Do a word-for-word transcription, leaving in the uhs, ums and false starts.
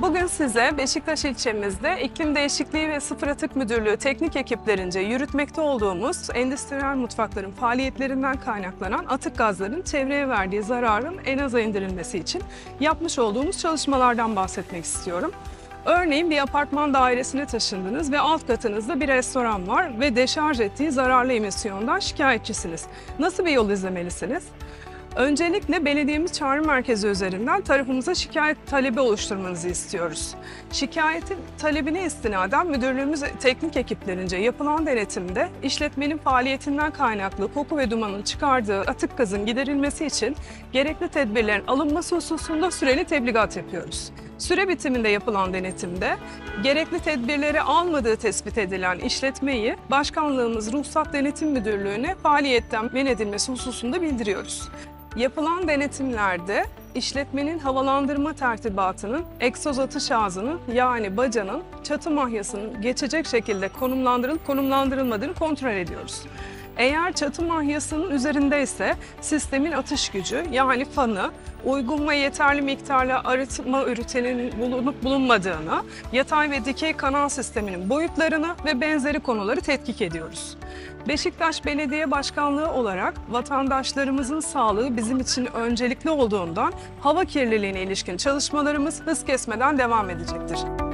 Bugün size Beşiktaş ilçemizde İklim Değişikliği ve Sıfır Atık Müdürlüğü teknik ekiplerince yürütmekte olduğumuz endüstriyel mutfakların faaliyetlerinden kaynaklanan atık gazların çevreye verdiği zararın en aza indirilmesi için yapmış olduğumuz çalışmalardan bahsetmek istiyorum. Örneğin bir apartman dairesine taşındınız ve alt katınızda bir restoran var ve deşarj ettiği zararlı emisyondan şikayetçisiniz. Nasıl bir yol izlemelisiniz? Öncelikle belediyemiz çağrı merkezi üzerinden tarafımıza şikayet talebi oluşturmanızı istiyoruz. Şikayetin talebine istinaden müdürlüğümüz teknik ekiplerince yapılan denetimde işletmenin faaliyetinden kaynaklı koku ve dumanın çıkardığı atık gazın giderilmesi için gerekli tedbirlerin alınması hususunda süreli tebligat yapıyoruz. Süre bitiminde yapılan denetimde gerekli tedbirleri almadığı tespit edilen işletmeyi Başkanlığımız Ruhsat Denetim Müdürlüğü'ne faaliyetten men edilmesi hususunda bildiriyoruz. Yapılan denetimlerde işletmenin havalandırma tertibatının, egzoz atış ağzının yani bacanın çatı mahyasının geçecek şekilde konumlandırılıp konumlandırılmadığını kontrol ediyoruz. Eğer çatı mahyasının üzerindeyse sistemin atış gücü yani fanı, uygun ve yeterli miktarla arıtma ürütenin bulunup bulunmadığını, yatay ve dikey kanal sisteminin boyutlarını ve benzeri konuları tetkik ediyoruz. Beşiktaş Belediye Başkanlığı olarak vatandaşlarımızın sağlığı bizim için öncelikli olduğundan hava kirliliğine ilişkin çalışmalarımız hız kesmeden devam edecektir.